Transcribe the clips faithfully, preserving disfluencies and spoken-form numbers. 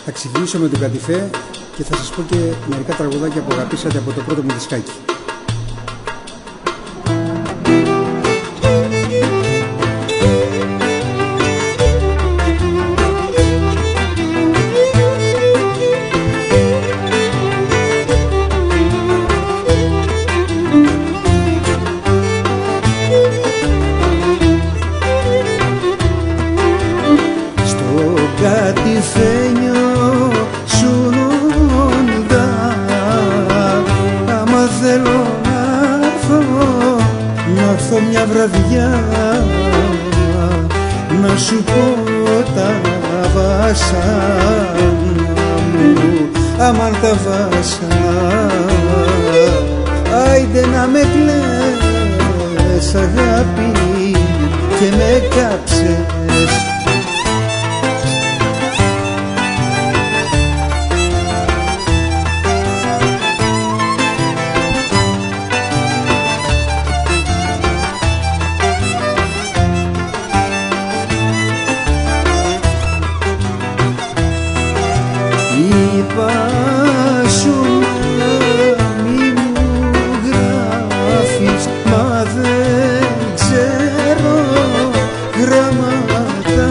Θα ξεκινήσω με τον Κατηφέ και θα σας πω και μερικά τραγουδάκια που αγαπήσατε από το πρώτο μου δισκάκι. Κατηφένιο σου νονδά, άμα θέλω να έρθω, να έρθω μια βραδιά, να σου πω τα βάσανα μου, αμάν τα βάσανα. Άιντε να με κλαις αγάπη και με κάψες, είπα σου να μη μου γράφεις, μα δεν ξέρω γράμματα,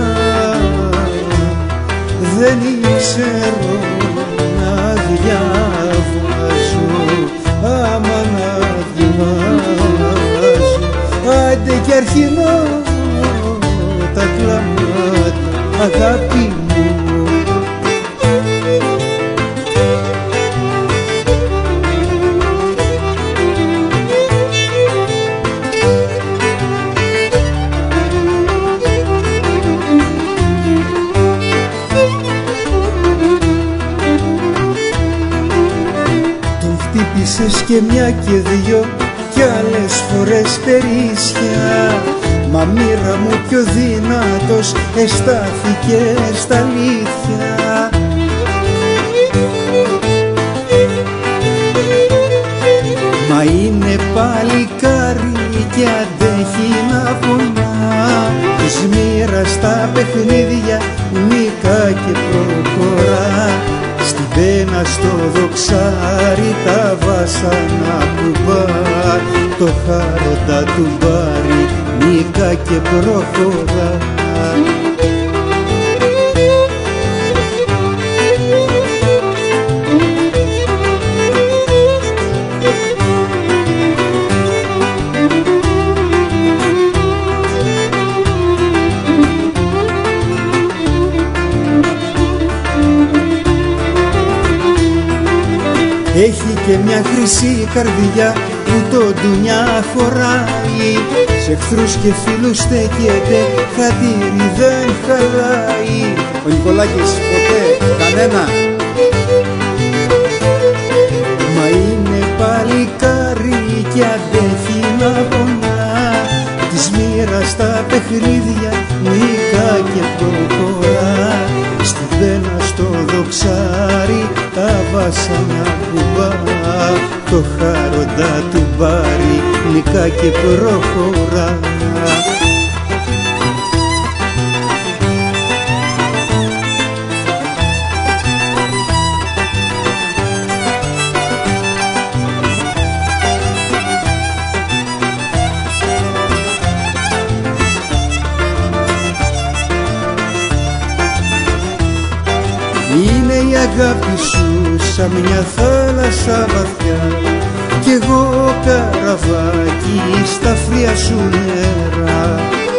δεν ξέρω να διαβάζω, άμα να διαβάζω, άντε κι αρχινώ τα κλάματα, αγάπη μου. Χτύπησες και μια και δυο κι άλλες φορές περίσσια, μα μοίρα μου πιο δυνατός εστάθηκε στα αλήθεια. Μα είναι παλικάρι και αντέχει να πονά, της μοίρας τα παιχνίδια νικά και προχωρά. Στην πένα στο δοξάρι τα βάσανα κουμπά, το χάροντα του μπάρι νίκα και προχωρά. Έχει και μια χρυσή καρδιά που το ντουνιά χωράει, σε εχθρούς και φίλους στέκεται, χατήρι δεν χαλάει. Ο Νικολάκης, ποτέ, κανένα. Μα είναι παλικάρι και αντέχει να πονά, της μοίρας τα παιχνίδια νικά και προχωρά. Στην πένα στο δοξάρι τα βάσανα κουμπά, το χάροντα του μπάρι νικά και προχωρά. Είναι η αγάπη σου σαν μια θάλασσα βαθιά, κι εγώ καραβάκι στα φρία σου νερά.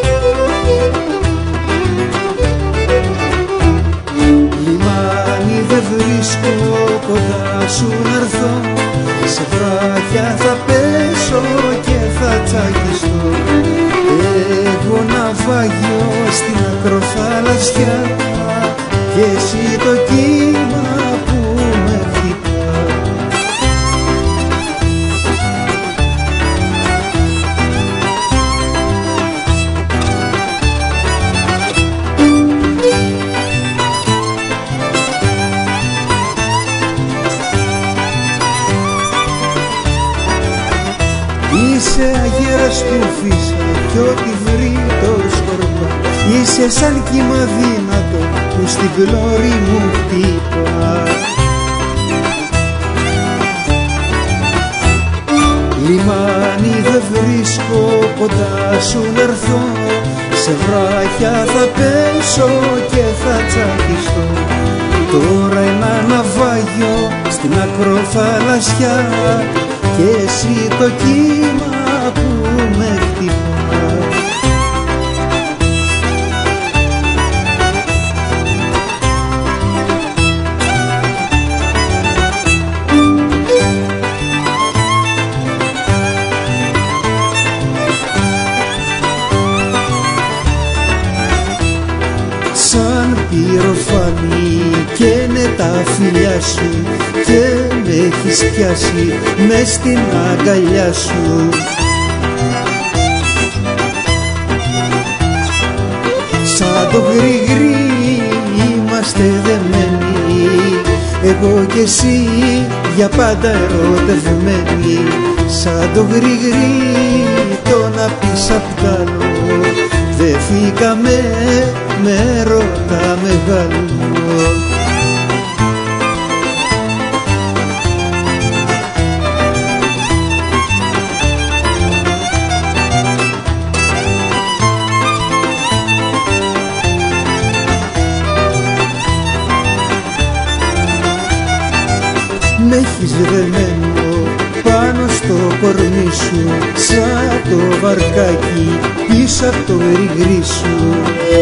Λιμάνι δεν βρίσκω κοντά σου να'ρθώ, σε βράχια θα πέσω και θα τσακιστώ. Εγώ ναυάγιο στην ακροθαλασσιά και εσύ το κύμα που με χτυπά. Είσαι αγέρας που φύσα κι ό,τι βρει το σκορπά, είσαι σαν κύμα δύνατο που στην πλώρη μου χτύπα. Λιμάνι δεν βρίσκω, κοντά σου νερθώ, σε βράχια θα πέσω και θα τσακιστώ. Τώρα ένα ναυάγιο στην ακροθαλασσιά και εσύ το κύμα που με χτυπά. Σαν πυροφανή καίνε τα φιλιά σου και με έχεις πιάσει μες στην αγκαλιά σου. Σαν το γρηγρί είμαστε δεμένοι, εγώ κι εσύ για πάντα ερωτευμένοι. Σαν το γρηγρί το να πεις απ' τ' άλλο, δεθήκαμε με έρωτα μεγάλο. Μ' έχεις δεμένο πάνω στο κορμί σου, σαν το βαρκάκι πίσω απ' το γρηγρί σου.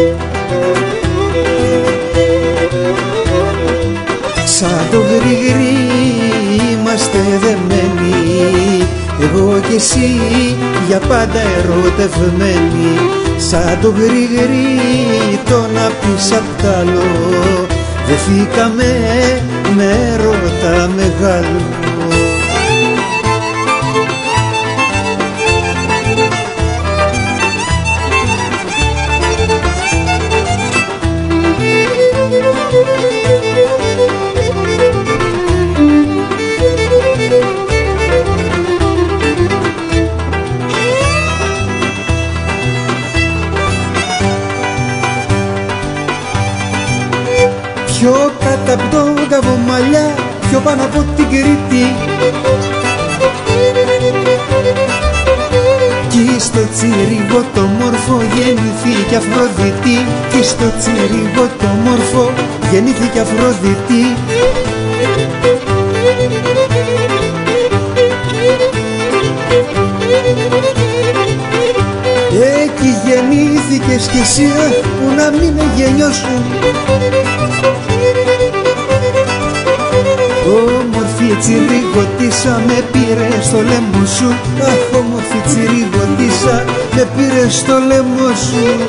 Σαν το γρηγρί είμαστε δεμένοι, εγώ κι εσύ για πάντα ερωτευμένοι. Σαν το γρηγρί το να πεις απ' τ' άλλο, δεθήκαμε με έρωτα μεγάλο. Πιο κάτω απ' το Καβομαλιά, πιο πάνω από την Κρήτη, κι στο τσιρίγο το μόρφο γεννήθηκε Αφροδίτη, κι στο τσιρίγο το μόρφο γεννήθηκε Αφροδίτη. Εκεί γεννήθηκες κι εσύ, που να μην εγενιώσου. Όμορφη τσιριγωτίσα με πήρε στο λαιμό σου. Αχ, όμορφη τσιριγωτίσα με πήρε στο λαιμό σου.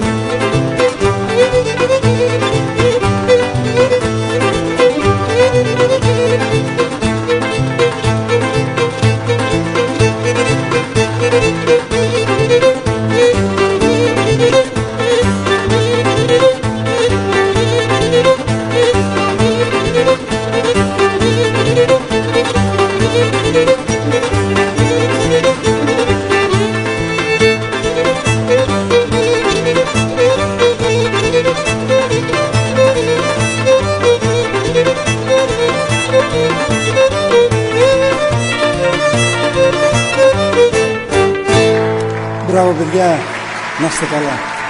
Μπράβο παιδιά, να είστε καλά.